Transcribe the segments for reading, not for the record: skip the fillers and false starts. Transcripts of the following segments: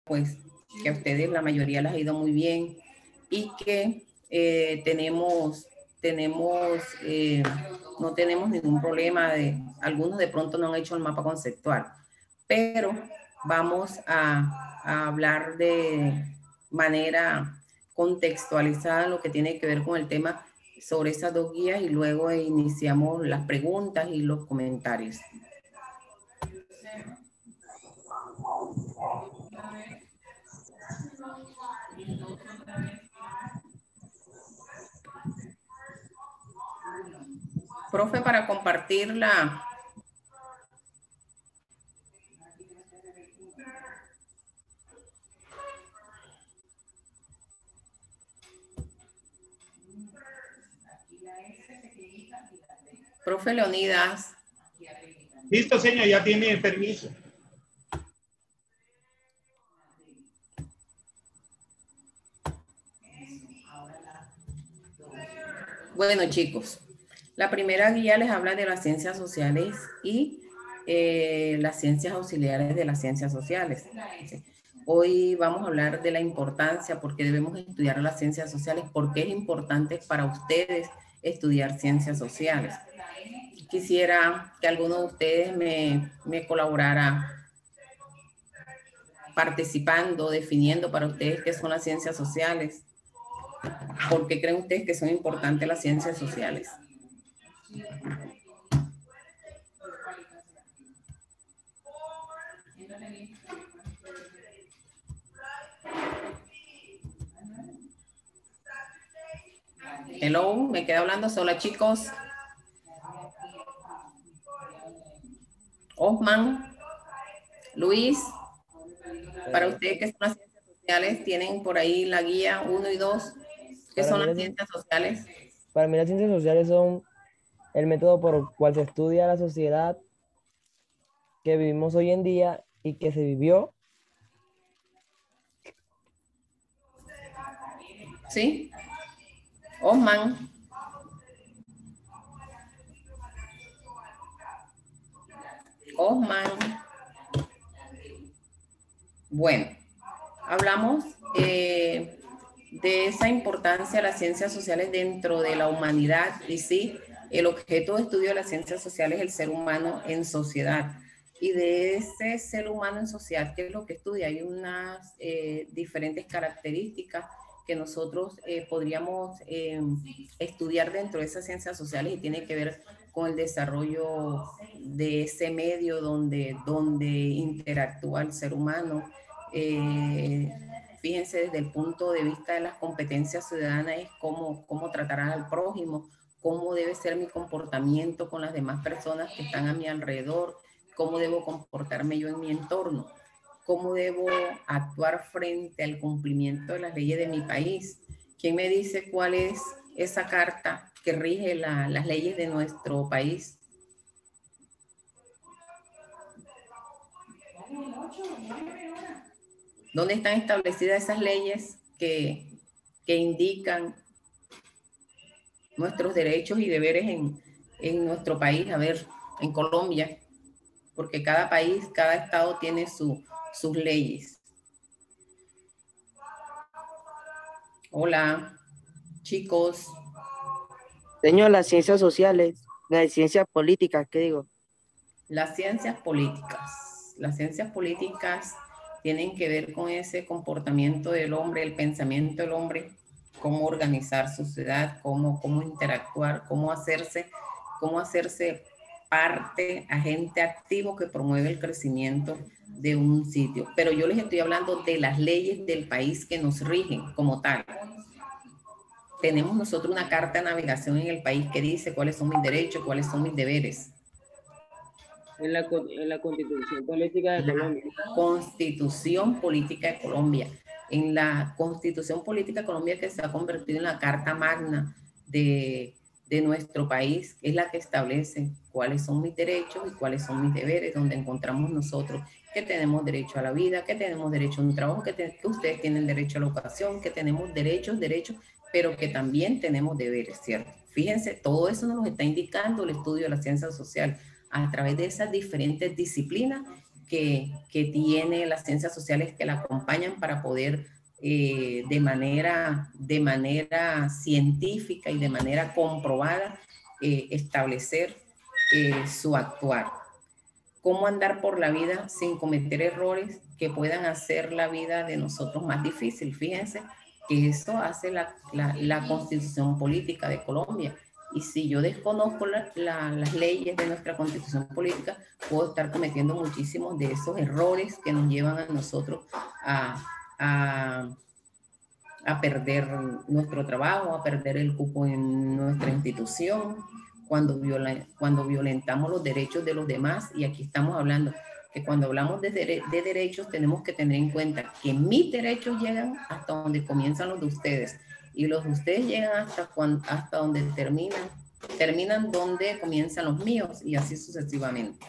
pues que a ustedes la mayoría les ha ido muy bien y que no tenemos ningún problema. Algunos de pronto no han hecho el mapa conceptual, pero vamos a hablar de manera contextualizada lo que tiene que ver con el tema sobre esas dos guías y luego iniciamos las preguntas y los comentarios. Profe, para compartirla. Profe Leonidas. Listo, señor, ya tiene permiso. Bueno, chicos, la primera guía les habla de las ciencias sociales y las ciencias auxiliares de las ciencias sociales. Hoy vamos a hablar de la importancia, porque debemos estudiar las ciencias sociales, porque es importante para ustedes estudiar ciencias sociales. Quisiera que alguno de ustedes me colaborara participando, definiendo para ustedes qué son las ciencias sociales. ¿Por qué creen ustedes que son importantes las ciencias sociales? Hello, me queda hablando sola, chicos. Osman, Luis, para ustedes que son las ciencias sociales, tienen por ahí la guía 1 y 2. ¿Qué son las ciencias sociales? Para mí las ciencias sociales son el método por el cual se estudia la sociedad que vivimos hoy en día y que se vivió. ¿Sí? Osman. Osman. Bueno, hablamos de esa importancia de las ciencias sociales dentro de la humanidad y sí, el objeto de estudio de las ciencias sociales es el ser humano en sociedad. Y de ese ser humano en sociedad, ¿qué es lo que estudia? Hay unas diferentes características que nosotros podríamos estudiar dentro de esas ciencias sociales y tiene que ver con el desarrollo de ese medio donde interactúa el ser humano. Fíjense, desde el punto de vista de las competencias ciudadanas es cómo tratar al prójimo, cómo debe ser mi comportamiento con las demás personas que están a mi alrededor, cómo debo comportarme yo en mi entorno, cómo debo actuar frente al cumplimiento de las leyes de mi país. ¿Quién me dice cuál es esa carta que rige las leyes de nuestro país? ¿Dónde están establecidas esas leyes que indican nuestros derechos y deberes en nuestro país? A ver, en Colombia, porque cada país, cada estado tiene sus leyes. Hola, chicos. Señor, las ciencias sociales, las ciencias políticas, ¿qué digo? Las ciencias políticas. Las ciencias políticas tienen que ver con ese comportamiento del hombre, el pensamiento del hombre, cómo organizar su sociedad, cómo interactuar, cómo hacerse parte, agente activo que promueve el crecimiento de un sitio. Pero yo les estoy hablando de las leyes del país que nos rigen como tal. Tenemos nosotros una carta de navegación en el país que dice cuáles son mis derechos, cuáles son mis deberes. En la Constitución Política de Colombia. Constitución Política de Colombia. En la Constitución Política de Colombia, que se ha convertido en la Carta Magna de nuestro país, es la que establece cuáles son mis derechos y cuáles son mis deberes, donde encontramos nosotros que tenemos derecho a la vida, que tenemos derecho a un trabajo, que ustedes tienen derecho a la educación, que tenemos derechos, pero que también tenemos deberes, ¿cierto? Fíjense, todo eso nos lo está indicando el estudio de la ciencia social a través de esas diferentes disciplinas que tiene las ciencias sociales que la acompañan para poder de manera científica y de manera comprobada establecer su actuar. Cómo andar por la vida sin cometer errores que puedan hacer la vida de nosotros más difícil. Fíjense que eso hace la Constitución Política de Colombia. Y si yo desconozco las leyes de nuestra Constitución Política, puedo estar cometiendo muchísimos de esos errores que nos llevan a nosotros a perder nuestro trabajo, a perder el cupo en nuestra institución, cuando violentamos los derechos de los demás. Y aquí estamos hablando que cuando hablamos de derechos tenemos que tener en cuenta que mis derechos llegan hasta donde comienzan los de ustedes y los de ustedes llegan hasta donde terminan donde comienzan los míos y así sucesivamente.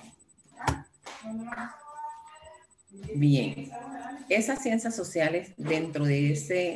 Bien, esas ciencias sociales dentro de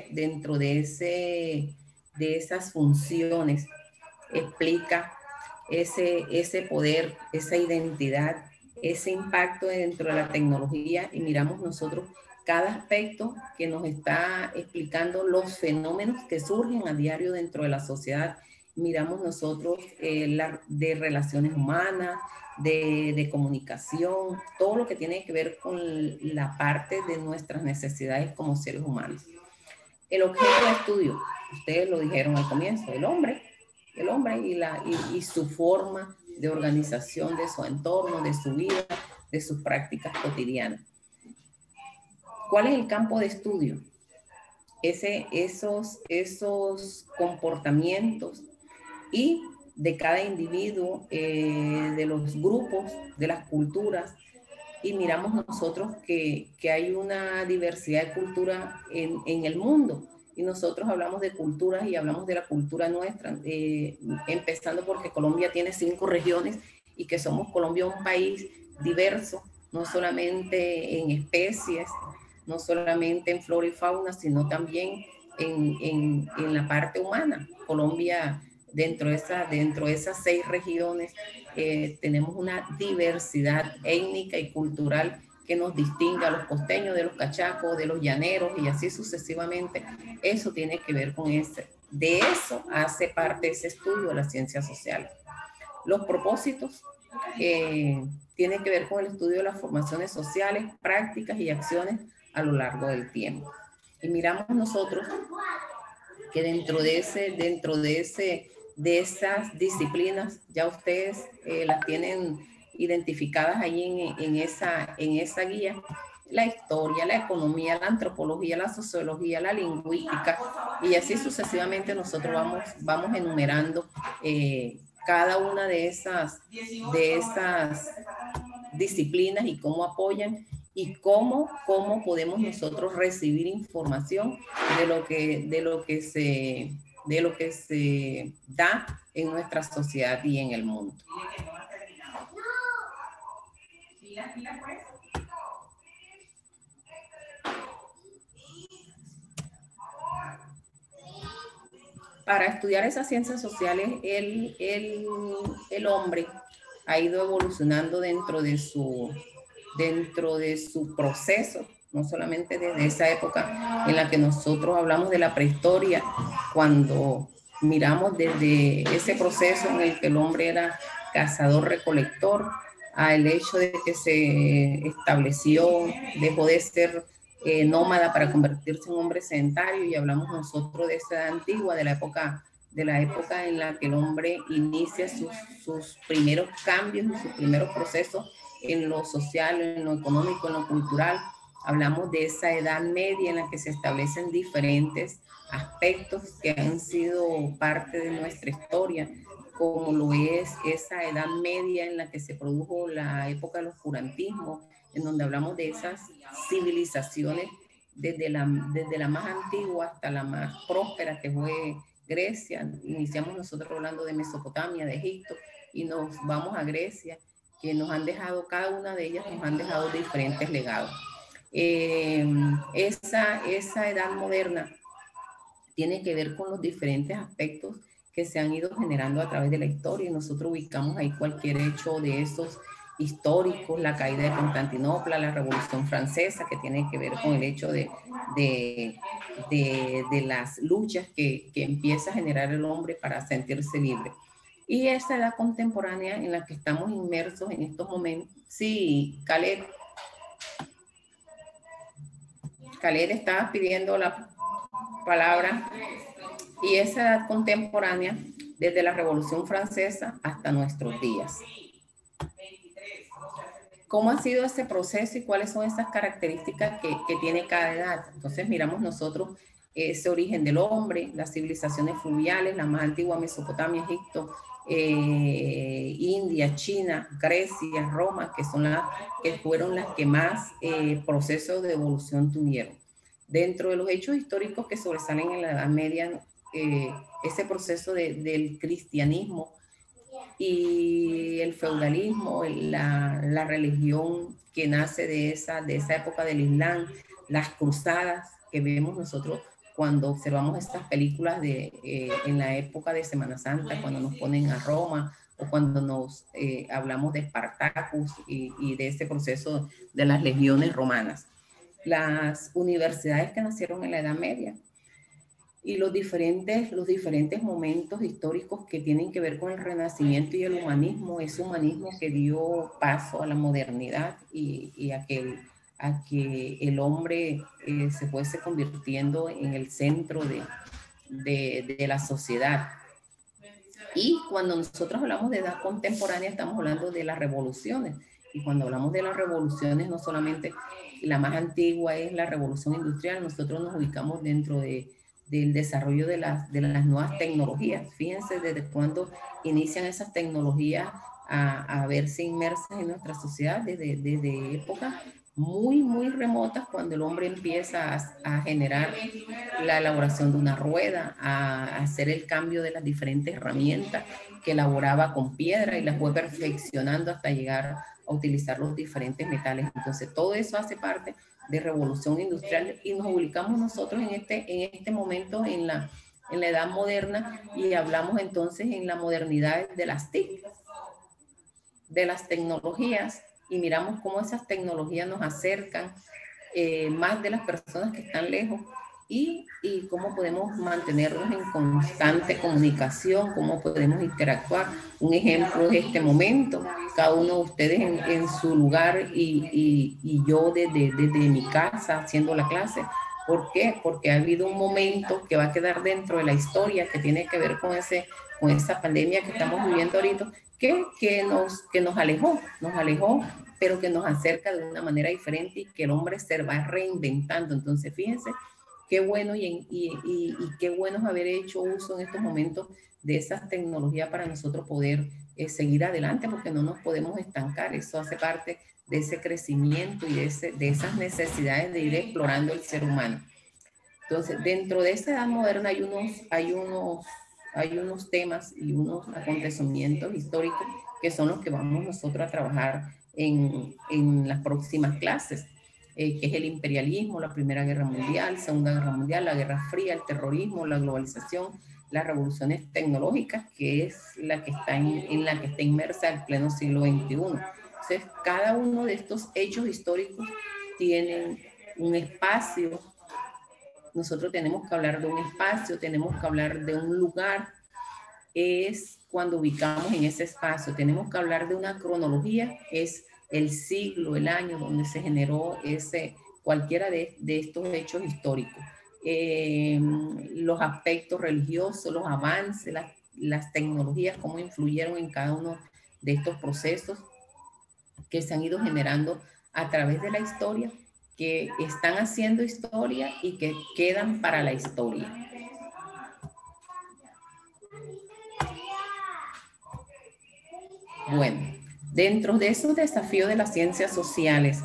esas funciones explica ese poder, esa identidad, ese impacto dentro de la tecnología y miramos nosotros cada aspecto que nos está explicando los fenómenos que surgen a diario dentro de la sociedad. Miramos nosotros de relaciones humanas, de comunicación, todo lo que tiene que ver con la parte de nuestras necesidades como seres humanos. El objeto de estudio, ustedes lo dijeron al comienzo, el hombre y su forma de organización de su entorno, de su vida, de sus prácticas cotidianas. ¿Cuál es el campo de estudio? Esos comportamientos y de cada individuo, de los grupos, de las culturas, y miramos nosotros que hay una diversidad de cultura en el mundo, y nosotros hablamos de culturas y hablamos de la cultura nuestra, empezando porque Colombia tiene 5 regiones y que somos Colombia un país diverso, no solamente en especies, no solamente en flora y fauna, sino también en la parte humana. Colombia, dentro de esas 6 regiones, tenemos una diversidad étnica y cultural que nos distingue a los costeños de los cachacos, de los llaneros y así sucesivamente. Eso tiene que ver con de eso hace parte ese estudio de las ciencias sociales. Los propósitos tienen que ver con el estudio de las formaciones sociales, prácticas y acciones a lo largo del tiempo. Y miramos nosotros que dentro de esas disciplinas, ya ustedes las tienen identificadas ahí en esa guía: la historia, la economía, la antropología, la sociología, la lingüística, y así sucesivamente nosotros vamos enumerando cada una de esas disciplinas y cómo apoyan y cómo podemos nosotros recibir información de lo que se da en nuestra sociedad y en el mundo. Para estudiar esas ciencias sociales, el hombre ha ido evolucionando dentro de su proceso, no solamente desde esa época en la que nosotros hablamos de la prehistoria, cuando miramos desde ese proceso en el que el hombre era cazador-recolector, al hecho de que se estableció, dejó de ser nómada para convertirse en hombre sedentario, y hablamos nosotros de esa edad antigua, de la época en la que el hombre inicia sus primeros cambios y sus primeros procesos en lo social, en lo económico, en lo cultural. Hablamos de esa edad media en la que se establecen diferentes aspectos que han sido parte de nuestra historia, como lo es esa edad media en la que se produjo la época del oscurantismo, en donde hablamos de esas civilizaciones desde la más antigua hasta la más próspera, que fue Grecia. Iniciamos nosotros hablando de Mesopotamia, de Egipto, y nos vamos a Grecia, que nos han dejado, cada una de ellas nos han dejado diferentes legados. Esa edad moderna tiene que ver con los diferentes aspectos que se han ido generando a través de la historia, y nosotros ubicamos ahí cualquier hecho de esos históricos, la caída de Constantinopla, la Revolución Francesa, que tiene que ver con el hecho de las luchas que empieza a generar el hombre para sentirse libre. Y esa edad contemporánea en la que estamos inmersos en estos momentos. Sí, Caleb estaba pidiendo la palabra. Y esa edad contemporánea, desde la Revolución Francesa hasta nuestros días. ¿Cómo ha sido ese proceso y cuáles son esas características que tiene cada edad? Entonces miramos nosotros ese origen del hombre, las civilizaciones fluviales, la más antigua Mesopotamia, Egipto, India, China, Grecia, Roma, que fueron las que más procesos de evolución tuvieron. Dentro de los hechos históricos que sobresalen en la Edad Media, ese proceso del cristianismo y el feudalismo, la religión que nace de esa época del Islam, las cruzadas que vemos nosotros cuando observamos estas películas en la época de Semana Santa, cuando nos ponen a Roma, o cuando nos hablamos de Espartacus y de ese proceso de las legiones romanas. Las universidades que nacieron en la Edad Media y los diferentes momentos históricos que tienen que ver con el Renacimiento y el humanismo, ese humanismo que dio paso a la modernidad y a que el hombre se fuese convirtiendo en el centro de la sociedad. Y cuando nosotros hablamos de edad contemporánea, estamos hablando de las revoluciones. Y cuando hablamos de las revoluciones, no solamente la más antigua es la revolución industrial, nosotros nos ubicamos dentro del desarrollo de las nuevas tecnologías. Fíjense desde cuándo inician esas tecnologías a verse inmersas en nuestra sociedad, desde épocas muy remotas, cuando el hombre empieza a generar la elaboración de una rueda, a hacer el cambio de las diferentes herramientas que elaboraba con piedra y las fue perfeccionando hasta llegar a utilizar los diferentes metales. Entonces todo eso hace parte de revolución industrial y nos ubicamos nosotros en este momento en la edad moderna y hablamos entonces en la modernidad de las TIC, de las tecnologías, y miramos cómo esas tecnologías nos acercan más de las personas que están lejos y cómo podemos mantenernos en constante comunicación, cómo podemos interactuar. Un ejemplo es este momento, cada uno de ustedes en su lugar y yo desde mi casa haciendo la clase. ¿Por qué? Porque ha habido un momento que va a quedar dentro de la historia que tiene que ver con esa pandemia que estamos viviendo ahorita, que nos alejó, pero que nos acerca de una manera diferente y que el hombre se va reinventando. Entonces, fíjense qué bueno y qué bueno es haber hecho uso en estos momentos de esas tecnologías para nosotros poder seguir adelante, porque no nos podemos estancar. Eso hace parte de ese crecimiento y de esas necesidades de ir explorando el ser humano. Entonces, dentro de esa edad moderna hay unos temas y unos acontecimientos históricos que son los que vamos nosotros a trabajar en las próximas clases, que es el imperialismo, la Primera Guerra Mundial, Segunda Guerra Mundial, la Guerra Fría, el terrorismo, la globalización, las revoluciones tecnológicas, que es la que está inmersa el pleno siglo XXI. Entonces, cada uno de estos hechos históricos tienen un espacio. Nosotros tenemos que hablar de un espacio, tenemos que hablar de un lugar, es cuando ubicamos en ese espacio. Tenemos que hablar de una cronología, es el siglo, el año donde se generó cualquiera de estos hechos históricos. Los aspectos religiosos, los avances, las tecnologías, cómo influyeron en cada uno de estos procesos que se han ido generando a través de la historia, que están haciendo historia y que quedan para la historia. Bueno, dentro de esos desafíos de las ciencias sociales,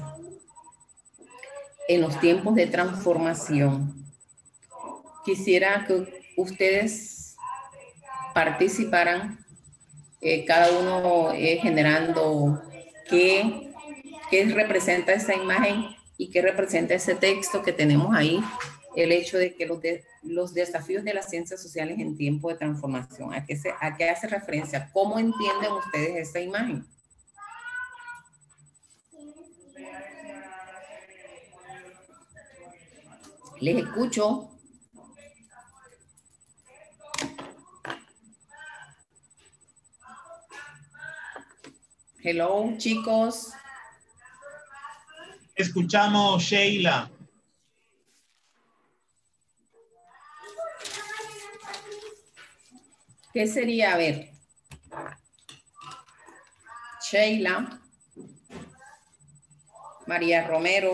en los tiempos de transformación, quisiera que ustedes participaran, cada uno generando qué representa esa imagen y qué representa ese texto que tenemos ahí, el hecho de que los desafíos de las ciencias sociales en tiempo de transformación. ¿A qué hace referencia? ¿Cómo entienden ustedes esa imagen? Les escucho. Hello, chicos. Escuchamos, Sheila. ¿Qué sería? A ver. Sheila. María Romero.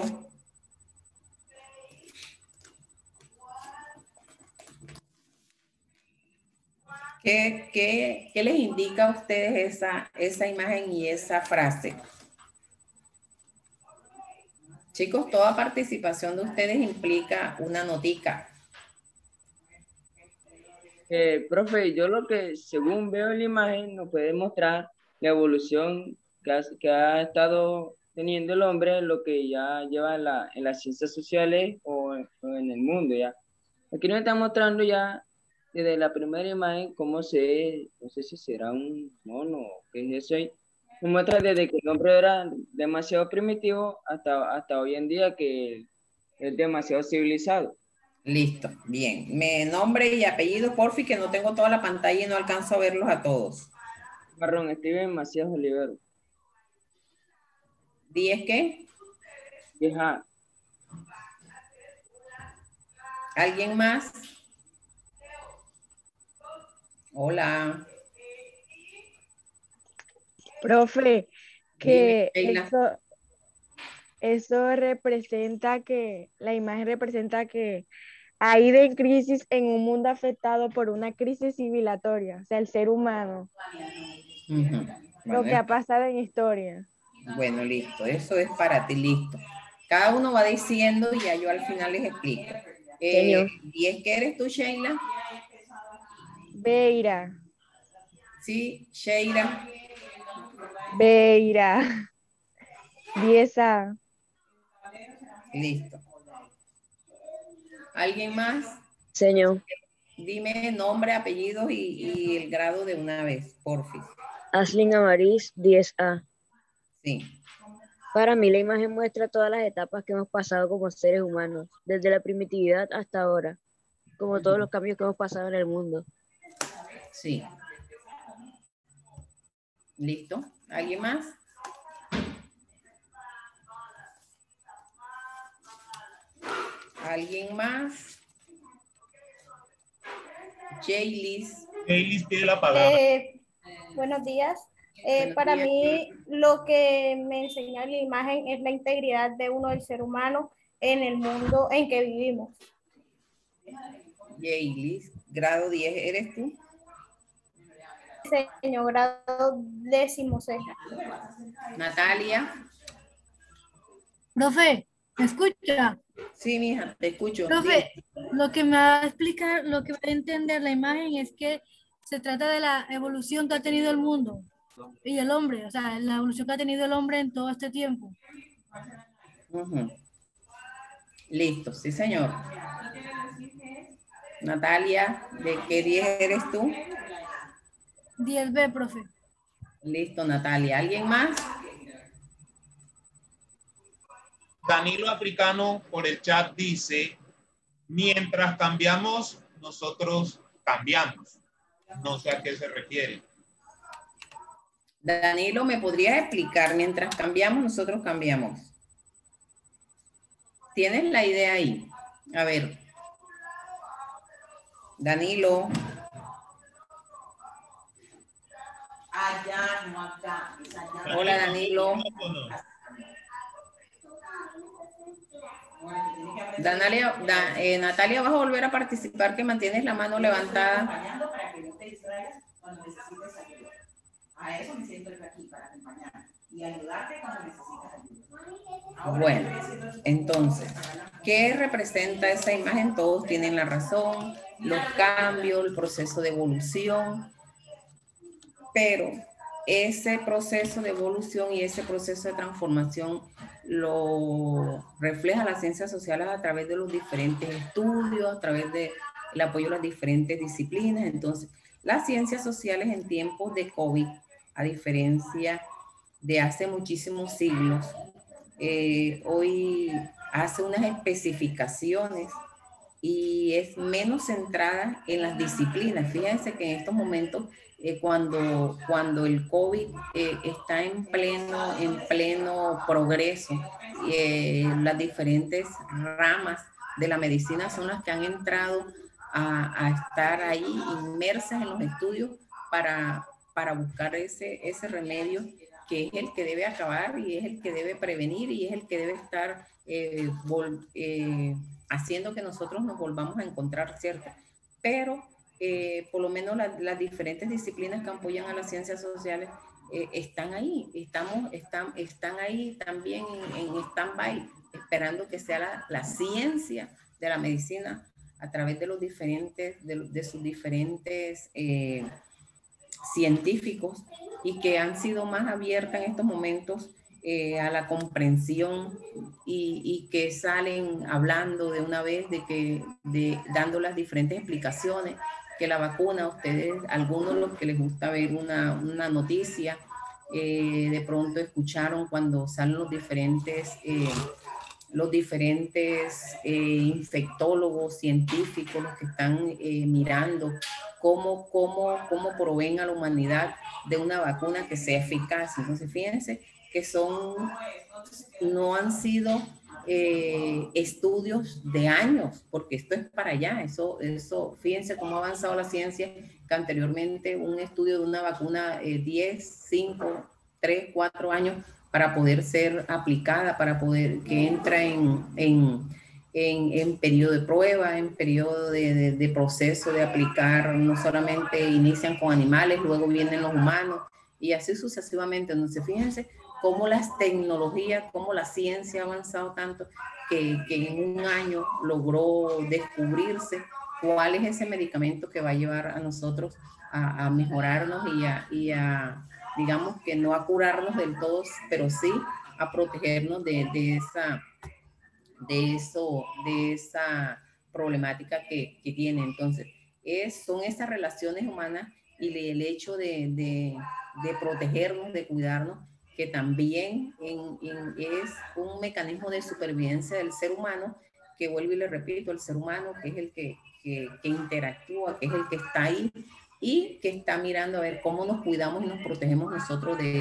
¿Qué les indica a ustedes esa imagen y esa frase? Chicos, toda participación de ustedes implica una notica. Profe, yo lo que según veo en la imagen nos puede mostrar la evolución que ha estado teniendo el hombre, lo que ya lleva en las ciencias sociales o en el mundo ya. Aquí nos está mostrando ya desde la primera imagen cómo no sé si será un mono o qué es eso ahí. Nos muestra desde que el hombre era demasiado primitivo hasta hoy en día que es demasiado civilizado. Listo, bien. Me nombre y apellido, porfi, que no tengo toda la pantalla y no alcanzo a verlos a todos. Marrón, Steven Macías Olivero. ¿10 qué? Vieja, ¿Alguien más? Hola. Profe, Dime, que Sheila. eso representa que, la imagen representa que ha ido en crisis en un mundo afectado por una crisis civilizatoria, o sea, el ser humano, Ujú. lo que ha pasado en historia. Bueno, listo. Eso es para ti, listo. Cada uno va diciendo y ya yo al final les explico. Señor. ¿10 qué eres tú, Sheila? Beira, Sí, Sheila. Beira, 10A, Listo. ¿Alguien más? Señor. Dime nombre, apellidos y el grado de una vez, porfis. Aslin Amariz, 10A. Sí. Para mí la imagen muestra todas las etapas que hemos pasado como seres humanos, desde la primitividad hasta ahora, como todos los cambios que hemos pasado en el mundo. Sí. ¿Listo? ¿Alguien más? ¿Alguien más? Jaylis. Eilis tiene la palabra. Buenos días. Buenos Para días. mí, lo que me enseña la imagen es la integridad de uno del ser humano en el mundo en que vivimos. Jaylis. Grado 10, ¿eres tú? Señor, grado 10C. Natalia. Profe, ¿me escucha? Sí, mija, te escucho. Profe, lo que me va a explicar, lo que va a entender la imagen es que se trata de la evolución que ha tenido el mundo y el hombre, o sea, la evolución que ha tenido el hombre en todo este tiempo. Ujú. Listo, sí, señor. Natalia, ¿de qué 10 eres tú? 10B, profe. Listo, Natalia. ¿Alguien más? Danilo Africano por el chat dice, mientras cambiamos, nosotros cambiamos. No sé a qué se refiere. Danilo, ¿me podrías explicar? Mientras cambiamos, nosotros cambiamos. ¿Tienes la idea ahí? A ver. Danilo. Allá, no acá. Es allá. Hola, Danilo. Natalia, ¿vas a volver a participar? Que mantienes la mano levantada. Para que no te distraigas cuando necesites ayuda. A eso me siento aquí, para acompañar y ayudarte cuando necesitas ayuda. Bueno, entonces, ¿qué representa esa imagen? Todos tienen la razón, los cambios, el proceso de evolución, pero ese proceso de evolución y ese proceso de transformación lo refleja las ciencias sociales a través de los diferentes estudios, a través del apoyo a las diferentes disciplinas. Entonces, las ciencias sociales en tiempos de COVID, a diferencia de hace muchísimos siglos, hoy hace unas especificaciones y es menos centrada en las disciplinas. Fíjense que en estos momentos, cuando el COVID está en pleno progreso, las diferentes ramas de la medicina son las que han entrado a estar ahí inmersas en los estudios para buscar ese remedio que es el que debe acabar y es el que debe prevenir y es el que debe estar haciendo que nosotros nos volvamos a encontrar, ¿cierto? Pero por lo menos las diferentes disciplinas que apoyan a las ciencias sociales están ahí, están ahí también en stand-by, esperando que sea la ciencia de la medicina a través de de sus diferentes científicos, y que han sido más abiertas en estos momentos a la comprensión y que salen hablando de una vez dando las diferentes explicaciones, que la vacuna, ustedes, algunos los que les gusta ver una noticia, de pronto escucharon cuando salen los diferentes infectólogos, científicos, los que están mirando cómo proveen a la humanidad de una vacuna que sea eficaz. Entonces, fíjense que no han sido estudios de años, porque esto es para allá. Fíjense cómo ha avanzado la ciencia, que anteriormente un estudio de una vacuna 10, 5, 3, 4 años para poder ser aplicada, para poder que entra en periodo de prueba, en periodo de proceso de aplicar. No solamente inician con animales, luego vienen los humanos y así sucesivamente. Entonces, fíjense cómo las tecnologías, cómo la ciencia ha avanzado tanto que en un año logró descubrirse cuál es ese medicamento que va a llevar a nosotros a mejorarnos y a, digamos que no a curarnos del todo, pero sí a protegernos de esa problemática que tiene. Entonces, son esas relaciones humanas y el hecho de protegernos, de cuidarnos, que también es un mecanismo de supervivencia del ser humano, que vuelvo y le repito, el ser humano, que es el que interactúa, que es el que está ahí y que está mirando a ver cómo nos cuidamos y nos protegemos nosotros de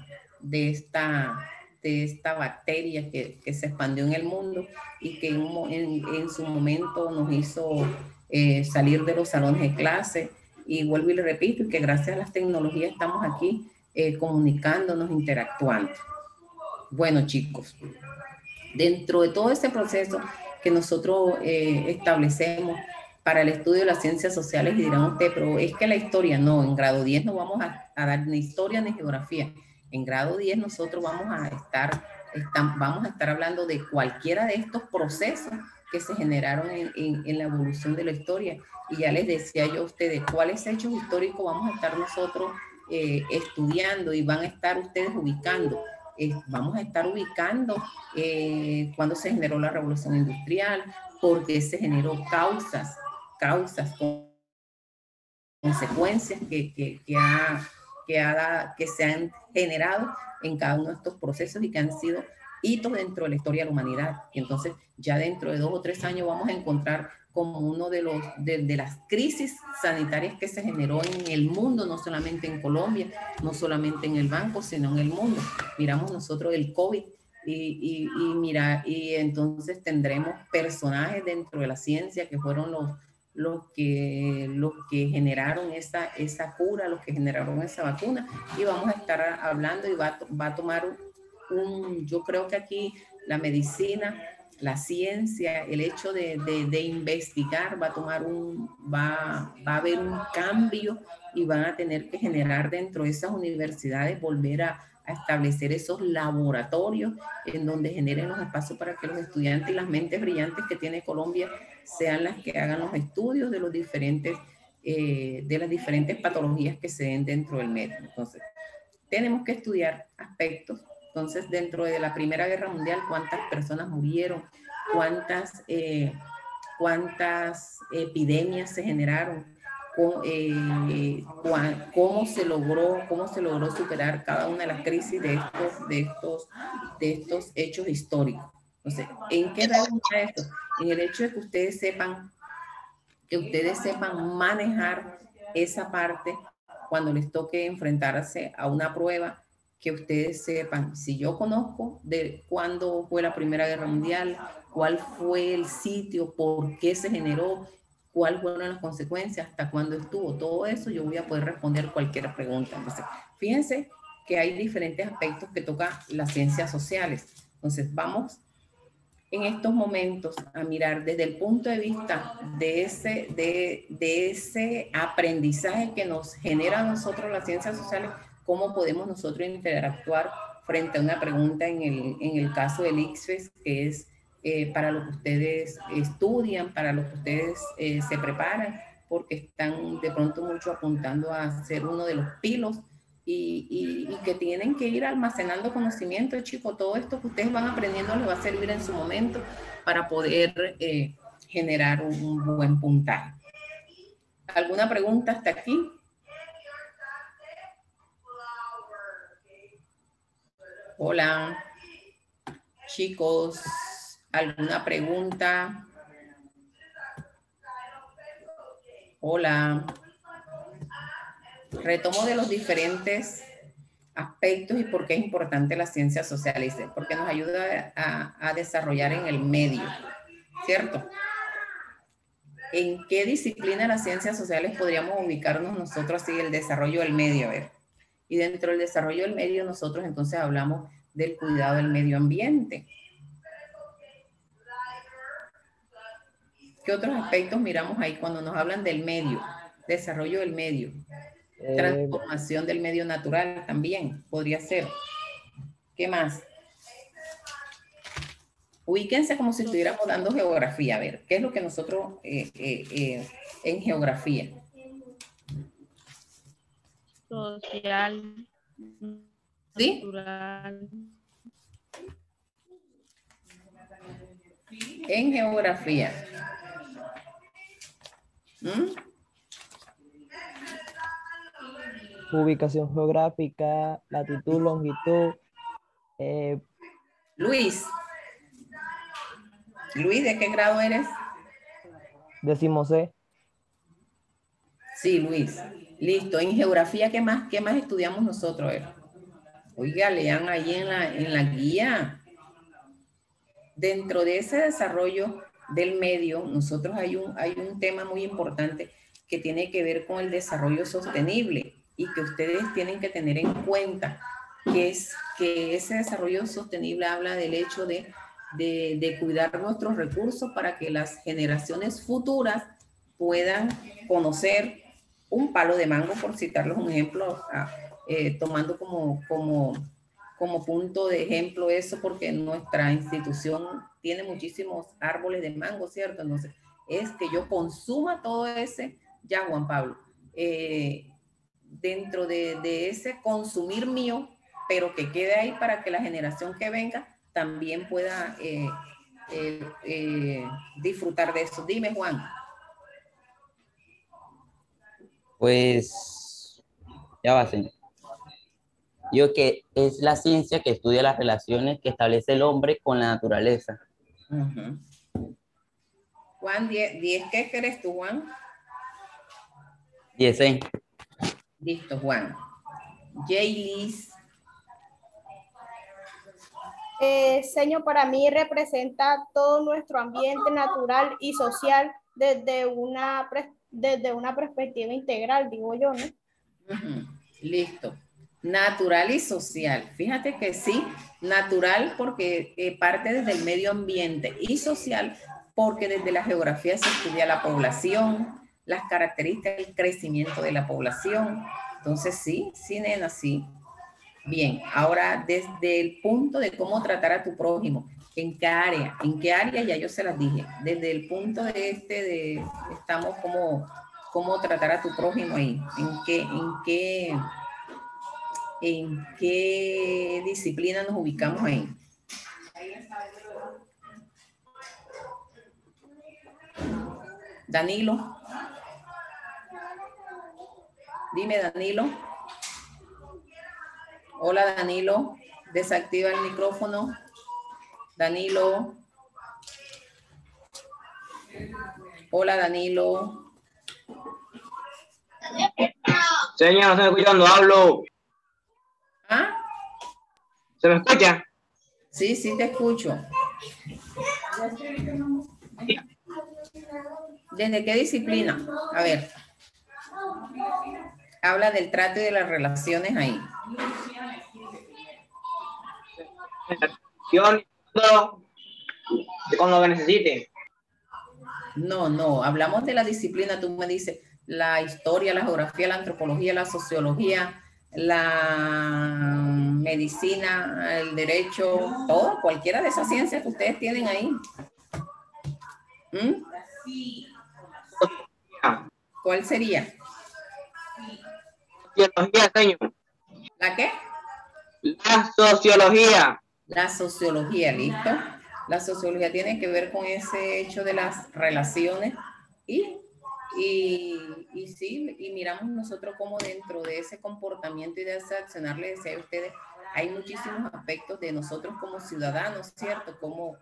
esta bacteria que se expandió en el mundo y que en su momento nos hizo salir de los salones de clase. Y vuelvo y le repito, que gracias a las tecnologías estamos aquí comunicándonos, interactuando. Bueno, chicos, dentro de todo ese proceso que nosotros establecemos para el estudio de las ciencias sociales, y dirán ustedes, pero es que la historia, no, en grado 10 no vamos a dar ni historia ni geografía. En grado 10 nosotros vamos a estar hablando de cualquiera de estos procesos que se generaron en la evolución de la historia. Y ya les decía yo a ustedes cuáles hechos históricos vamos a estar nosotros estudiando y van a estar ustedes ubicando. Vamos a estar ubicando cuando se generó la revolución industrial, porque se generó causas, consecuencias que se han generado en cada uno de estos procesos y que han sido hitos dentro de la historia de la humanidad. Y entonces ya dentro de 2 o 3 años vamos a encontrar como uno de las crisis sanitarias que se generó en el mundo, no solamente en Colombia, no solamente en el banco, sino en el mundo. Miramos nosotros el COVID y entonces tendremos personajes dentro de la ciencia que fueron los que generaron esa cura, los que generaron esa vacuna, y vamos a estar hablando y va a tomar yo creo que aquí la medicina, la ciencia, el hecho de investigar va a haber un cambio y van a tener que generar dentro de esas universidades, volver a establecer esos laboratorios en donde generen los espacios para que los estudiantes y las mentes brillantes que tiene Colombia sean las que hagan los estudios de las diferentes patologías que se den dentro del medio. Entonces, tenemos que estudiar aspectos. Entonces, dentro de la Primera Guerra Mundial, ¿cuántas personas murieron? ¿Cuántas epidemias se generaron? ¿Cómo se logró superar cada una de las crisis de estos hechos históricos? Entonces, ¿en qué redunda esto? En el hecho de que ustedes sepan manejar esa parte cuando les toque enfrentarse a una prueba, que ustedes sepan, si yo conozco de cuándo fue la Primera Guerra Mundial, cuál fue el sitio, por qué se generó, cuáles fueron las consecuencias, hasta cuándo estuvo, todo eso yo voy a poder responder cualquier pregunta. Entonces, fíjense que hay diferentes aspectos que toca las ciencias sociales. Entonces, vamos en estos momentos a mirar desde el punto de vista de ese aprendizaje que nos genera a nosotros las ciencias sociales, cómo podemos nosotros interactuar frente a una pregunta en el caso del ICFES, que es para lo que ustedes estudian, para lo que ustedes se preparan, porque están de pronto mucho apuntando a ser uno de los pilos y que tienen que ir almacenando conocimiento, chicos. Todo esto que ustedes van aprendiendo les va a servir en su momento para poder generar un buen puntaje. ¿Alguna pregunta hasta aquí? Hola, chicos, ¿alguna pregunta? Hola. Retomo de los diferentes aspectos y por qué es importante la ciencia social, porque nos ayuda a desarrollar en el medio, ¿cierto? ¿En qué disciplina de las ciencias sociales podríamos ubicarnos nosotros así el desarrollo del medio? A ver. Y dentro del desarrollo del medio nosotros entonces hablamos del cuidado del medio ambiente. ¿Qué otros aspectos miramos ahí cuando nos hablan del medio? Desarrollo del medio. Transformación del medio natural también podría ser. ¿Qué más? Ubíquense como si estuviéramos dando geografía. A ver, ¿qué es lo que nosotros en geografía? Social. ¿Sí? Natural. En geografía. Ubicación geográfica, latitud, longitud. Luis, ¿de qué grado eres? 10º C. Sí, Luis. Listo. En geografía, ¿qué más estudiamos nosotros? Oiga, lean ahí en la guía. Dentro de ese desarrollo del medio, nosotros hay un tema muy importante que tiene que ver con el desarrollo sostenible y que ustedes tienen que tener en cuenta, que es que ese desarrollo sostenible habla del hecho de cuidar nuestros recursos para que las generaciones futuras puedan conocer un palo de mango, por citarles un ejemplo, tomando como punto de ejemplo eso, porque nuestra institución tiene muchísimos árboles de mango, ¿cierto? Entonces, es que yo consuma todo ese, ya Juan Pablo, dentro de ese consumir mío, pero que quede ahí para que la generación que venga también pueda disfrutar de eso. Dime, Juan. Pues, ya va, señor. Digo que es la ciencia que estudia las relaciones que establece el hombre con la naturaleza. Juan, 10, ¿qué crees tú, Juan? 10. Listo, Juan. Jaylis. Señor, para mí representa todo nuestro ambiente natural y social desde una perspectiva integral, digo yo, ¿no? Listo. Natural y social. Fíjate que sí, natural porque parte desde el medio ambiente y social porque desde la geografía se estudia la población, las características del crecimiento de la población. Entonces sí, nena, sí. Bien, ahora desde el punto de cómo tratar a tu prójimo, ¿en qué área? ¿En qué área? Ya yo se las dije. Desde el punto de estamos cómo tratar a tu prójimo ahí. ¿En qué disciplina nos ubicamos ahí? Danilo. Dime, Danilo. Hola, Danilo. Desactiva el micrófono. Danilo. Hola, Danilo. Señor, no se me escucha cuando hablo. ¿Ah? ¿Se me escucha? Sí, sí te escucho. ¿Desde qué disciplina? A ver. Habla del trato y de las relaciones ahí. Con lo que necesite. No, no, hablamos de la disciplina, tú me dices, la historia, la geografía, la antropología, la sociología, la medicina, el derecho, todo, cualquiera de esas ciencias que ustedes tienen ahí. ¿Mm? ¿Cuál sería? Sociología, señor. ¿La qué? La sociología. La sociología, ¿listo? La sociología tiene que ver con ese hecho de las relaciones y sí, y miramos nosotros cómo dentro de ese comportamiento y de ese accionar, les decía a ustedes, hay muchísimos aspectos de nosotros como ciudadanos, ¿cierto? Como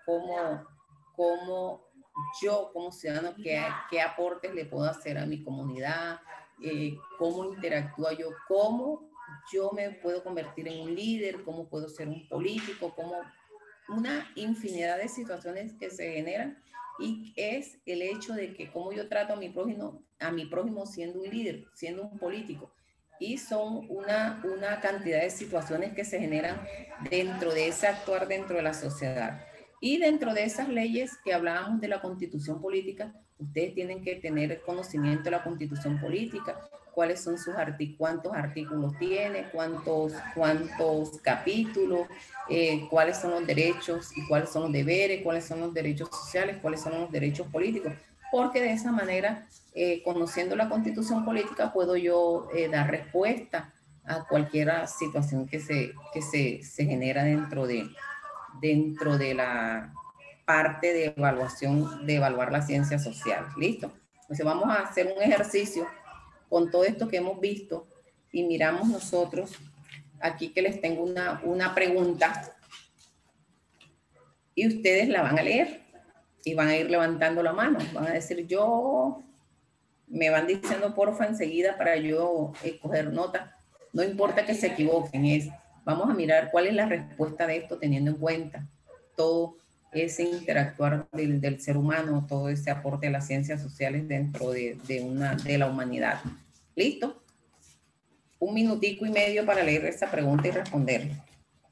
yo como ciudadano, qué aportes le puedo hacer a mi comunidad, cómo interactúa yo, cómo yo me puedo convertir en un líder, cómo puedo ser un político, cómo una infinidad de situaciones que se generan y es el hecho de que cómo yo trato a mi prójimo siendo un líder, siendo un político. Y son una cantidad de situaciones que se generan dentro de ese actuar dentro de la sociedad. Y dentro de esas leyes que hablábamos de la constitución política, ustedes tienen que tener conocimiento de la constitución política, cuáles son sus cuántos artículos tiene, cuántos capítulos, cuáles son los derechos y cuáles son los deberes, cuáles son los derechos sociales, cuáles son los derechos políticos, porque de esa manera, conociendo la constitución política, puedo yo dar respuesta a cualquier situación que se genera dentro de la parte de evaluación, de evaluar las ciencias sociales. ¿Listo? Entonces vamos a hacer un ejercicio con todo esto que hemos visto y miramos nosotros aquí que les tengo una pregunta y ustedes la van a leer y van a ir levantando la mano, van a decir me van diciendo porfa enseguida para yo coger nota, no importa que se equivoquen, vamos a mirar cuál es la respuesta de esto teniendo en cuenta todo ese interactuar del ser humano, todo ese aporte a las ciencias sociales dentro de la humanidad. ¿Listo? 1 minutico y medio para leer esta pregunta y responderla.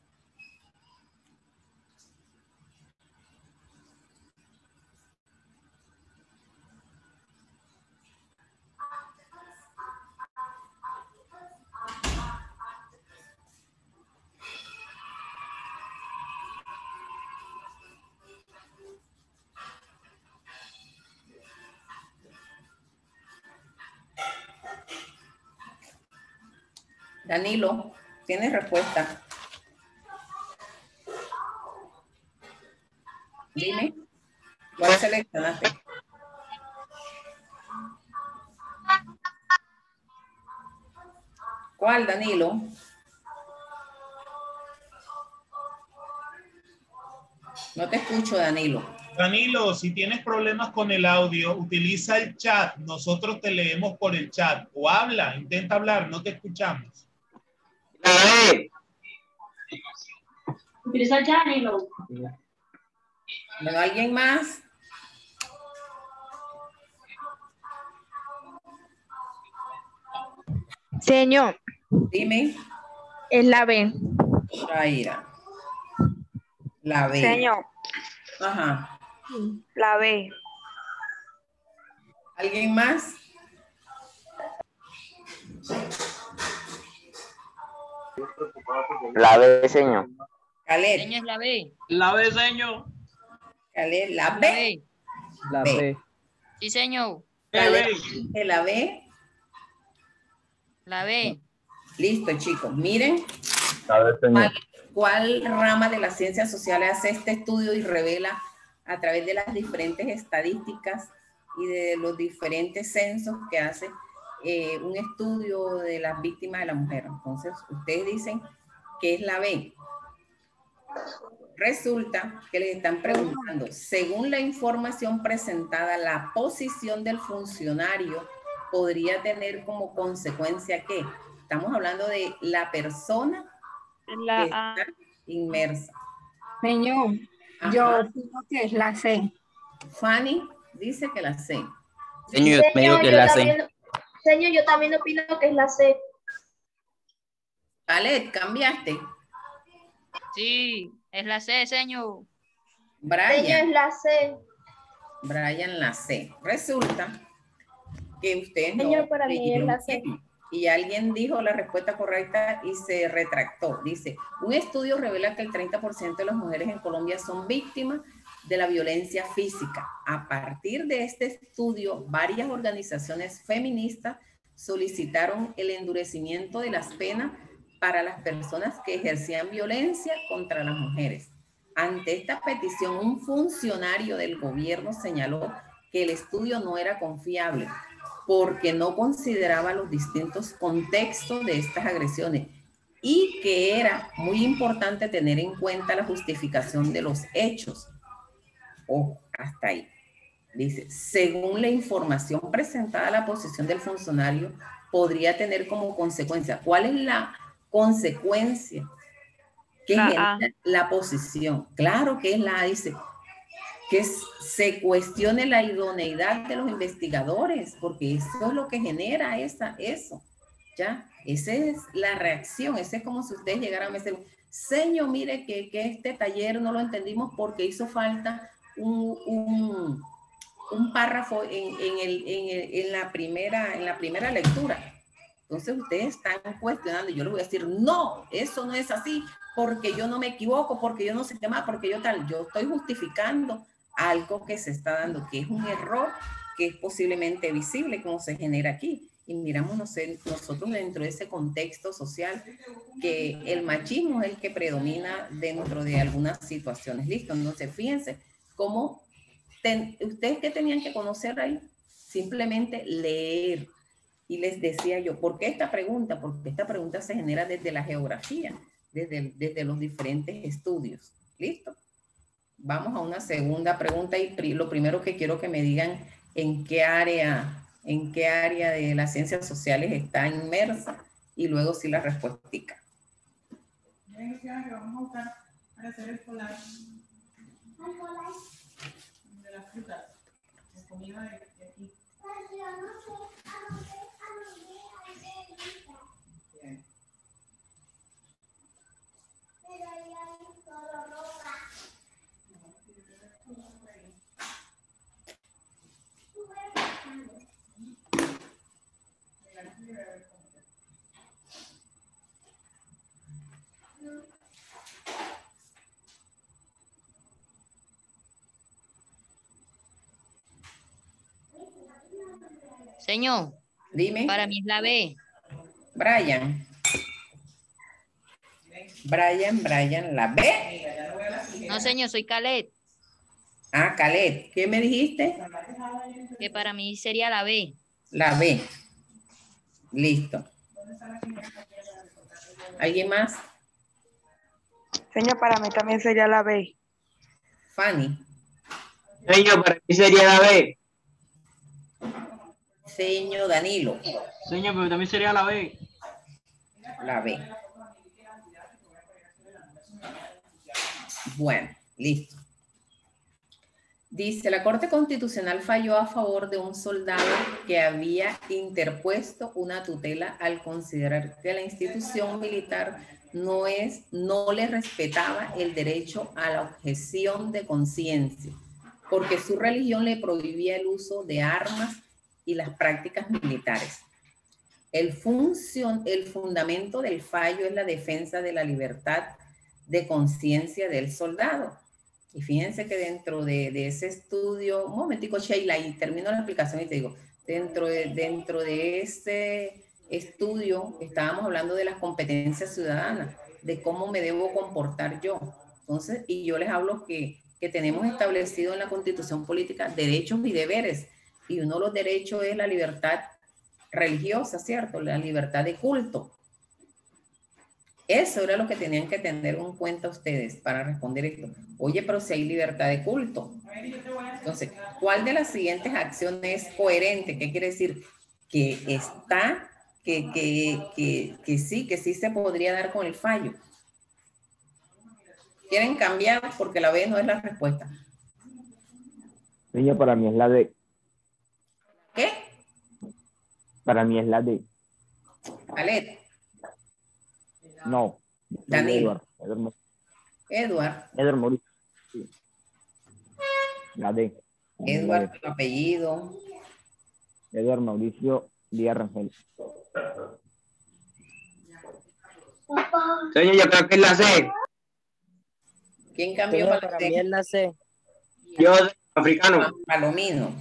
Danilo, ¿tienes respuesta? Dime, ¿cuál seleccionaste? ¿Cuál, Danilo? No te escucho, Danilo. Danilo, si tienes problemas con el audio, utiliza el chat. Nosotros te leemos por el chat. O habla, intenta hablar, no te escuchamos. Utiliza el chat, Danilo. ¿No hay alguien más? Señor. Dime. Es la B. Shaira. La B. Señor. Ajá. La B. ¿Alguien más? La B, señor. Caleb. Señor, es la B. La B, señor. Caleb, la B. La B. Sí, señor. Caleb, la B. La B. Listo, chicos. Miren. La B, señor. ¿Cuál rama de las ciencias sociales hace este estudio y revela a través de las diferentes estadísticas y de los diferentes censos que hace un estudio de las víctimas de la mujer? Entonces, ustedes dicen que es la B. Resulta que les están preguntando, según la información presentada, la posición del funcionario podría tener como consecuencia ¿qué? Estamos hablando de la persona que está inmersa. Señor, yo opino que es la C. Fanny dice que la C. Señor, yo medio que la C. Señor, yo también opino que es la C. Palet, ¿cambiaste? Sí, es la C, señor. Brian. Señor, es la C. Brian, la C. Resulta que ustedes Señor, no para mí es leyeron la C. bien. Y alguien dijo la respuesta correcta y se retractó. Dice, un estudio revela que el 30% de las mujeres en Colombia son víctimas de la violencia física. A partir de este estudio, varias organizaciones feministas solicitaron el endurecimiento de las penas para las personas que ejercían violencia contra las mujeres. Ante esta petición, un funcionario del gobierno señaló que el estudio no era confiable porque no consideraba los distintos contextos de estas agresiones y que era muy importante tener en cuenta la justificación de los hechos. Ojo, hasta ahí. Dice, según la información presentada, la posición del funcionario podría tener como consecuencia. ¿Cuál es la consecuencia que genera la posición? Claro que es la A, dice, que se cuestione la idoneidad de los investigadores, porque eso es lo que genera eso, ¿ya? Esa es la reacción, ese es como si ustedes llegaran a decir, señor, mire que este taller no lo entendimos porque hizo falta un párrafo en la primera lectura. Entonces ustedes están cuestionando y yo les voy a decir, no, eso no es así, porque yo no me equivoco, porque yo no sé qué más, porque yo tal. Yo estoy justificando algo que se está dando, que es un error que es posiblemente visible como se genera aquí. Y miramos nosotros dentro de ese contexto social que el machismo es el que predomina dentro de algunas situaciones. Listo, entonces fíjense cómo ustedes que tenían que conocer ahí, simplemente leer. Y les decía yo, ¿por qué esta pregunta? Porque esta pregunta se genera desde la geografía, desde los diferentes estudios. ¿Listo? Vamos a una segunda pregunta y lo primero que quiero que me digan en qué área de las ciencias sociales está inmersa y luego sí la respuestica. Vamos a buscar para hacer el polar de las frutas, la comida de aquí. Bien. Señor. Dime. Para mí es la B. Brian, la B. No, señor, soy Calet. Ah, Calet, ¿qué me dijiste? Que para mí sería la B. La B. Listo. ¿Alguien más? Señor, para mí también sería la B. Fanny. Señor, para mí sería la B. Señor Danilo. Señor, pero también sería la B. La B. Bueno, listo. Dice, la Corte Constitucional falló a favor de un soldado que había interpuesto una tutela al considerar que la institución militar no le respetaba el derecho a la objeción de conciencia, porque su religión le prohibía el uso de armas y las prácticas militares. El fundamento del fallo es la defensa de la libertad de conciencia del soldado. Y fíjense que dentro de ese estudio, un momentico, Sheila, y termino la explicación y te digo, dentro de ese estudio estábamos hablando de las competencias ciudadanas, de cómo me debo comportar yo. Entonces, y yo les hablo que tenemos establecido en la Constitución Política derechos y deberes, y uno de los derechos es la libertad religiosa, ¿cierto? La libertad de culto. Eso era lo que tenían que tener en cuenta ustedes para responder esto. Oye, pero si hay libertad de culto. Entonces, ¿cuál de las siguientes acciones es coherente? ¿Qué quiere decir? Que está, que sí se podría dar con el fallo. ¿Quieren cambiar? Porque la B no es la respuesta. Niño, para mí es la D. ¿Qué? Para mí es la D. Alet. No. Danilo. Edward Edward. Mauricio. Sí. La D. Edward, tu apellido. Edward Mauricio Díaz Rangel. Señor, yo creo que es la C. ¿Quién cambió Señor, para para mí es la C. Yo, africano. Juan Palomino.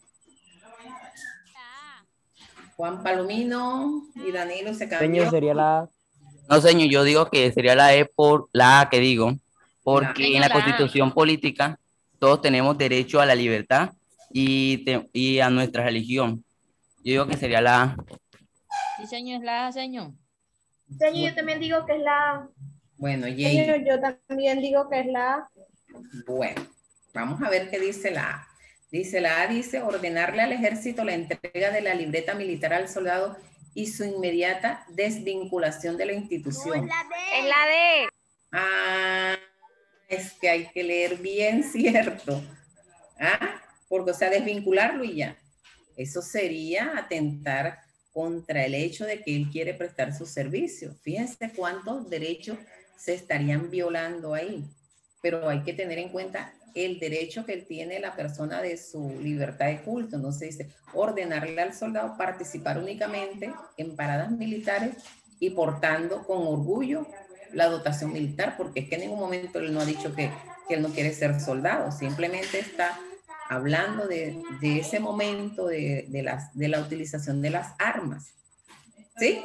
Juan Palomino y Danilo se cambió. Señor, sería la A. No, señor, yo digo que sería la E por la A que digo, porque en la Constitución política todos tenemos derecho a la libertad y a nuestra religión. Yo digo que sería la A. Sí, señor, es la A, señor. Señor, yo también digo que es la A. Bueno, Señor, yo también digo que es la A. Bueno, vamos a ver qué dice la A. Dice la A, dice ordenarle al ejército la entrega de la libreta militar al soldado y su inmediata desvinculación de la institución. Es la D. Ah, es que hay que leer bien, ¿cierto? Ah, porque, o sea, desvincularlo y ya. Eso sería atentar contra el hecho de que él quiere prestar su servicio. Fíjense cuántos derechos se estarían violando ahí. Pero hay que tener en cuenta el derecho que tiene la persona de su libertad de culto. Entonces dice, ordenarle al soldado participar únicamente en paradas militares y portando con orgullo la dotación militar, porque es que en ningún momento él no ha dicho que él no quiere ser soldado, simplemente está hablando de ese momento de la utilización de las armas. ¿Sí?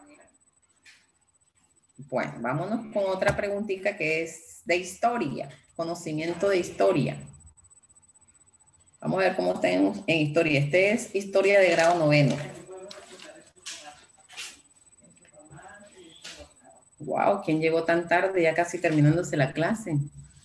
Bueno, vámonos con otra preguntita que es de historia, conocimiento de historia. Vamos a ver cómo está en historia. Este es historia de grado 9. Wow, ¿quién llegó tan tarde? Ya casi terminándose la clase.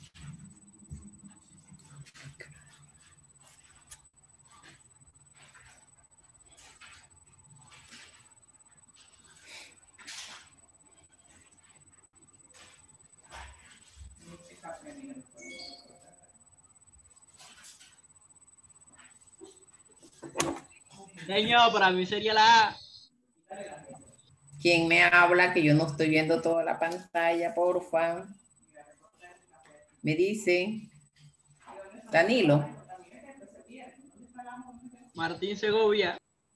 Señor, para mí sería la A. ¿Quién me habla? Que yo no estoy viendo toda la pantalla, porfa. Me dice Danilo. Martín Segovia.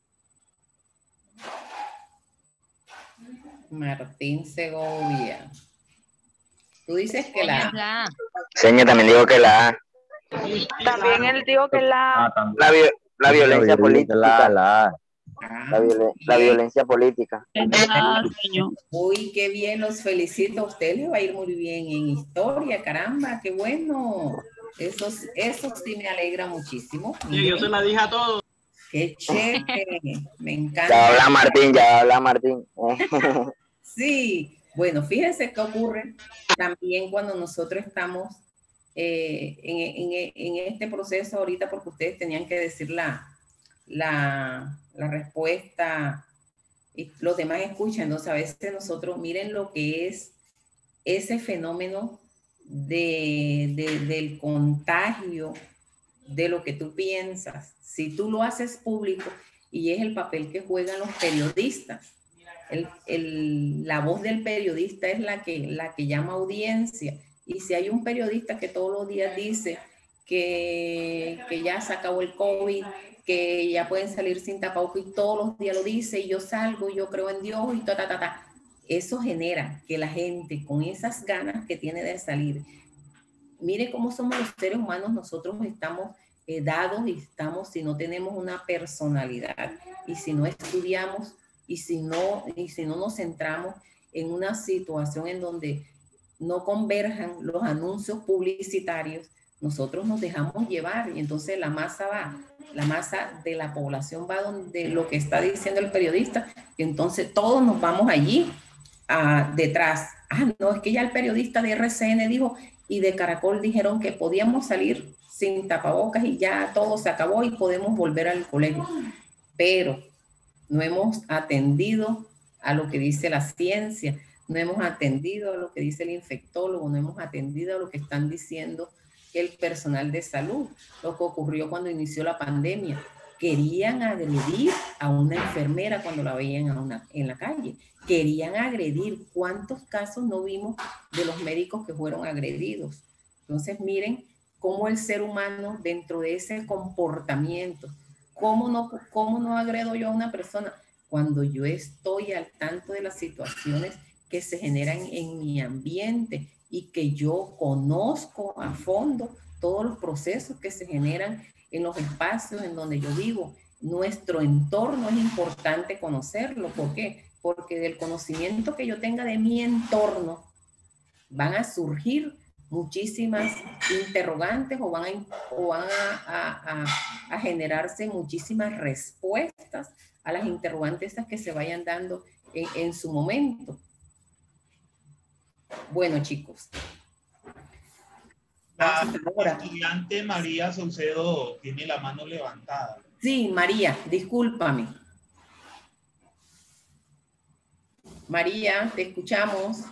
Martín Segovia. Tú dices que la A. Señor, también digo que la A. También él dijo que la A. La violencia política. La violencia política. Uy, qué bien, los felicito. A usted le va a ir muy bien en historia, caramba, qué bueno. Eso sí me alegra muchísimo. Sí, yo se la dije a todos. Qué chévere, me encanta. Ya habla Martín. Sí, bueno, fíjense qué ocurre también cuando nosotros estamos en este proceso ahorita, porque ustedes tenían que decir la respuesta y los demás escuchan. Entonces a veces nosotros miren lo que es ese fenómeno del contagio de lo que tú piensas. Si tú lo haces público, y es el papel que juegan los periodistas. La voz del periodista es la que llama audiencia. Y si hay un periodista que todos los días dice que ya se acabó el COVID, que ya pueden salir sin tapabocas y todos los días lo dice, y yo salgo, y yo creo en Dios, y eso genera que la gente con esas ganas que tiene de salir, mire cómo somos los seres humanos, nosotros estamos dados y si no tenemos una personalidad, y si no estudiamos, y si no nos centramos en una situación en donde no converjan los anuncios publicitarios, nosotros nos dejamos llevar, y entonces la masa de la población va donde lo que está diciendo el periodista, y entonces todos nos vamos allí. detrás. No, es que ya el periodista de RCN dijo y de Caracol dijeron que podíamos salir sin tapabocas y ya todo se acabó y podemos volver al colegio. Pero no hemos atendido a lo que dice la ciencia, no hemos atendido a lo que dice el infectólogo, no hemos atendido a lo que están diciendo el personal de salud, lo que ocurrió cuando inició la pandemia. Querían agredir a una enfermera cuando la veían en la calle. Querían agredir. ¿Cuántos casos no vimos de los médicos que fueron agredidos? Entonces, miren cómo el ser humano dentro de ese comportamiento, ¿cómo no agredo yo a una persona? Cuando yo estoy al tanto de las situaciones que se generan en mi ambiente y que yo conozco a fondo todos los procesos que se generan en los espacios en donde yo vivo. Nuestro entorno es importante conocerlo. ¿Por qué? Porque del conocimiento que yo tenga de mi entorno van a surgir muchísimas interrogantes o van a generarse muchísimas respuestas a las interrogantes que se vayan dando en su momento. Bueno, chicos. La estudiante María Saucedo tiene la mano levantada. Sí, María, discúlpame. María, te escuchamos.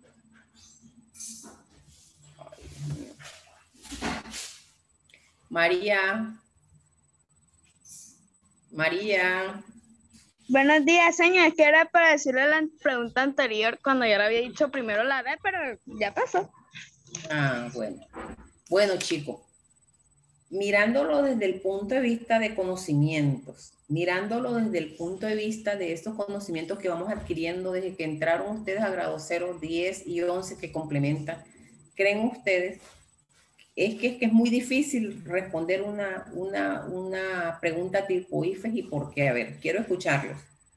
María. María. Buenos días, señor. Es que era para decirle la pregunta anterior cuando ya le había dicho primero la D, pero ya pasó. Bueno. Bueno, chicos, mirándolo desde el punto de vista de conocimientos, mirándolo desde el punto de vista de estos conocimientos que vamos adquiriendo desde que entraron ustedes a grado 0, 10 y 11 que complementan, ¿creen ustedes? Es que es muy difícil responder una pregunta tipo IFES y por qué. A ver, quiero escucharlos.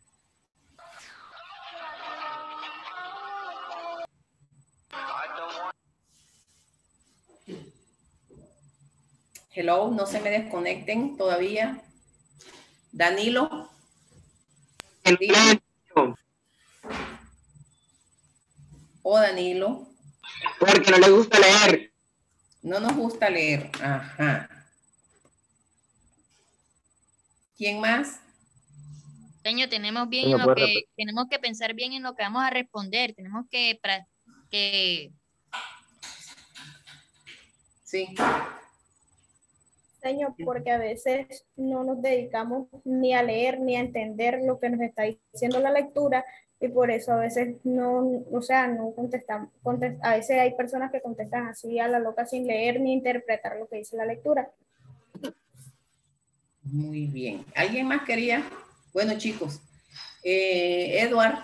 Hello, no se me desconecten todavía. Danilo. O Danilo. Porque no le gusta leer. No nos gusta leer. Ajá. ¿Quién más? Señor, tenemos que pensar bien en lo que vamos a responder. Tenemos que Sí. Señor, porque a veces no nos dedicamos ni a leer ni a entender lo que nos está diciendo la lectura y por eso a veces no contestamos. A veces hay personas que contestan así a la loca sin leer ni interpretar lo que dice la lectura. Muy bien. ¿Alguien más quería? Bueno, chicos. Edward.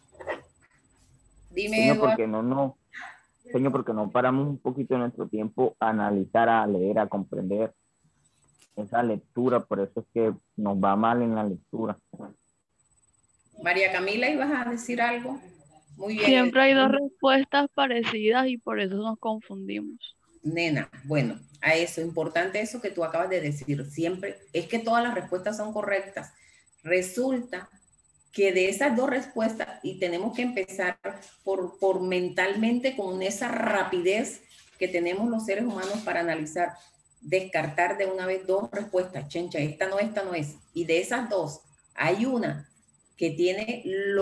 Dime, Señor, Edward. Señor, porque no paramos un poquito de nuestro tiempo a analizar, a leer, a comprender esa lectura, por eso es que nos va mal en la lectura. María Camila, ¿ibas a decir algo? Muy bien. Siempre hay dos respuestas parecidas y por eso nos confundimos. Nena, bueno, a eso, importante eso que tú acabas de decir, siempre, es que todas las respuestas son correctas. Resulta que de esas dos respuestas, y tenemos que empezar por mentalmente con esa rapidez que tenemos los seres humanos para analizar, descartar de una vez dos respuestas, chencha, esta no es, y de esas dos, hay una que tiene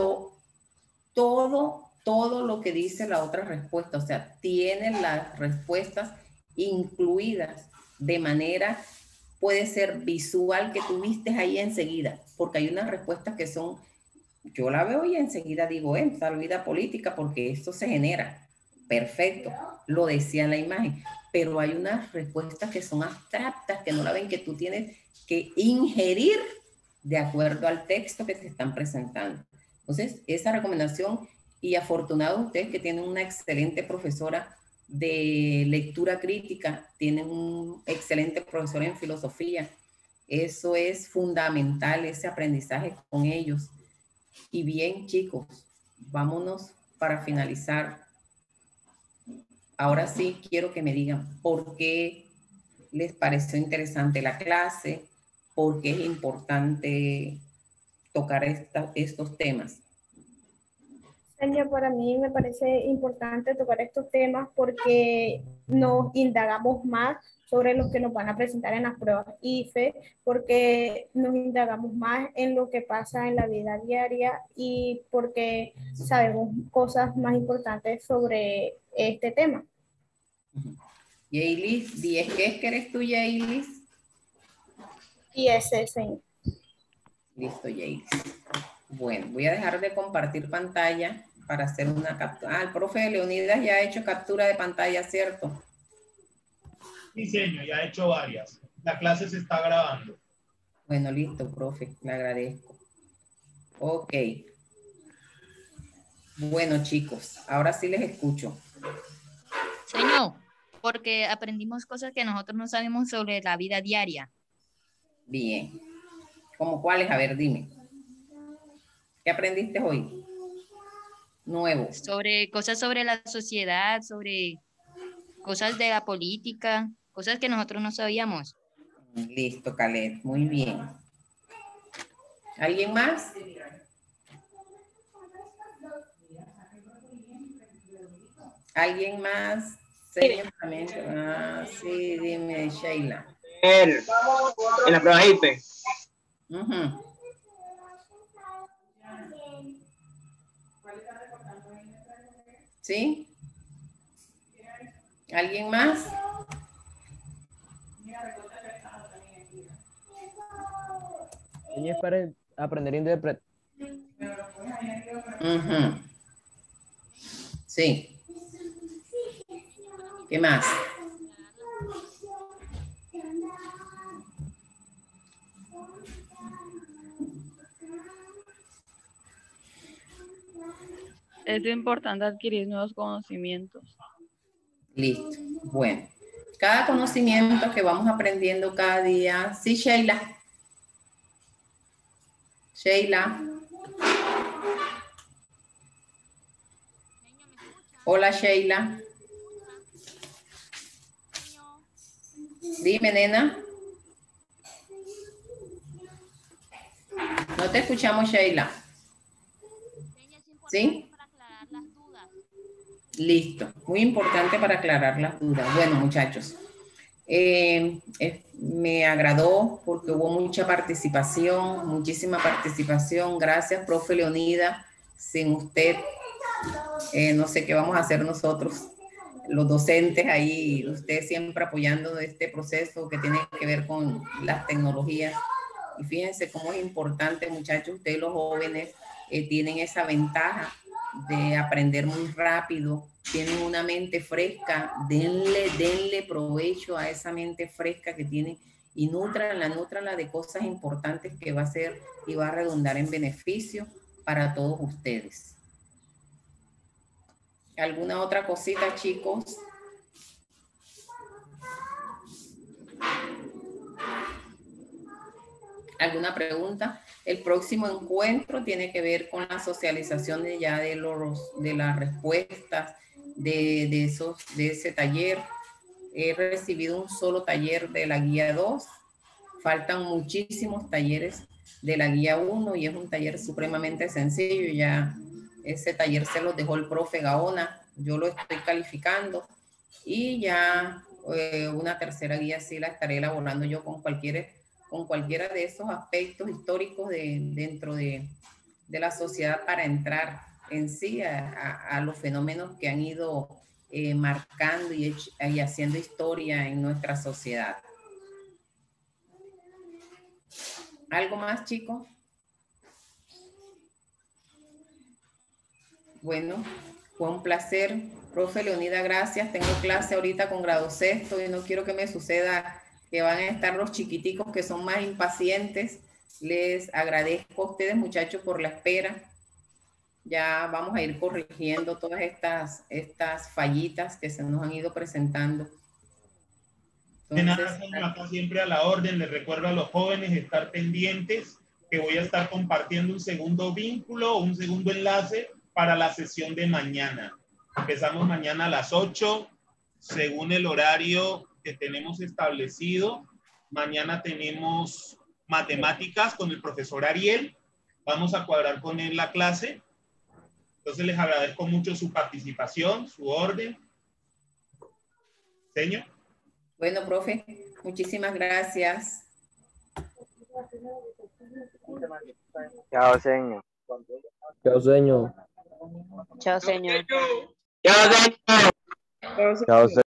todo lo que dice la otra respuesta, o sea, tiene las respuestas incluidas de manera, puede ser visual que tú viste ahí enseguida, porque hay unas respuestas que son, yo la veo y enseguida digo, salida política, porque esto se genera, perfecto, lo decía en la imagen, pero hay unas respuestas que son abstractas, que no la ven, que tú tienes que ingerir de acuerdo al texto que te están presentando. Entonces, esa recomendación, y afortunados ustedes que tienen una excelente profesora de lectura crítica, tienen un excelente profesor en filosofía, eso es fundamental, ese aprendizaje con ellos. Y bien, chicos, vámonos para finalizar. Ahora sí quiero que me digan por qué les pareció interesante la clase, por qué es importante tocar estos temas. Señor, para mí me parece importante tocar estos temas porque nos indagamos más sobre lo que nos van a presentar en las pruebas IFE, porque nos indagamos más en lo que pasa en la vida diaria y porque sabemos cosas más importantes sobre este tema. Yailis, ¿10 qué es que eres tú, Yailis? Y ese, señor. Listo, Yailis. Bueno, voy a dejar de compartir pantalla para hacer una captura. El profe Leonidas ya ha hecho captura de pantalla, ¿cierto? Sí, señor, ya he hecho varias. La clase se está grabando. Bueno, listo, profe, le agradezco. Ok. Bueno, chicos, ahora sí les escucho. Señor, porque aprendimos cosas que nosotros no sabemos sobre la vida diaria. Bien. ¿Cómo cuáles? A ver, dime. ¿Qué aprendiste hoy? Nuevo. Sobre cosas sobre la sociedad, sobre cosas de la política, cosas que nosotros no sabíamos. Listo, Caleb. Muy bien. ¿Alguien más? ¿Alguien más? Señor, también. Ah, sí, dime, Sheila. En la prueba IPE. ¿Sí? ¿Alguien más? Es para aprender a interpretar. Sí. ¿Qué más? Es importante adquirir nuevos conocimientos. Listo. Bueno, cada conocimiento que vamos aprendiendo cada día. Sí, Sheila. Sheila. Hola, Sheila. Dime, nena. No te escuchamos, Sheila. ¿Sí? Listo. Muy importante para aclarar las dudas. Bueno, muchachos, me agradó porque hubo mucha participación, muchísima participación. Gracias, profe Leonida. Sin usted, no sé qué vamos a hacer nosotros, los docentes ahí, usted siempre apoyando este proceso que tiene que ver con las tecnologías. Y fíjense cómo es importante, muchachos, ustedes los jóvenes tienen esa ventaja de aprender muy rápido, tienen una mente fresca, denle provecho a esa mente fresca que tienen y nútranla de cosas importantes que va a ser y va a redundar en beneficio para todos ustedes. ¿Alguna otra cosita, chicos? ¿Alguna pregunta? El próximo encuentro tiene que ver con la socialización de las respuestas de ese taller. He recibido un solo taller de la guía 2. Faltan muchísimos talleres de la guía 1 y es un taller supremamente sencillo. Ya ese taller se los dejó el profe Gaona. Yo lo estoy calificando y ya una tercera guía sí la estaré elaborando yo con cualquiera de esos aspectos históricos dentro de la sociedad para entrar en sí a los fenómenos que han ido marcando y haciendo historia en nuestra sociedad. ¿Algo más, chicos? Bueno, fue un placer. Profe Leonida, gracias. Tengo clase ahorita con grado sexto y no quiero que me suceda que van a estar los chiquiticos que son más impacientes. Les agradezco a ustedes, muchachos, por la espera. Ya vamos a ir corrigiendo todas estas fallitas que se nos han ido presentando. Entonces, de nada, acá siempre a la orden. Les recuerdo a los jóvenes estar pendientes, que voy a estar compartiendo un segundo vínculo, un segundo enlace para la sesión de mañana. Empezamos mañana a las 8, según el horario que tenemos establecido. Mañana tenemos matemáticas con el profesor Ariel. Vamos a cuadrar con él la clase Entonces les agradezco mucho su participación, su orden. Señor. Bueno, profe, muchísimas gracias. Chao, señor. Chao, señor. Chao, señor. Chao, señor. Chao, señor.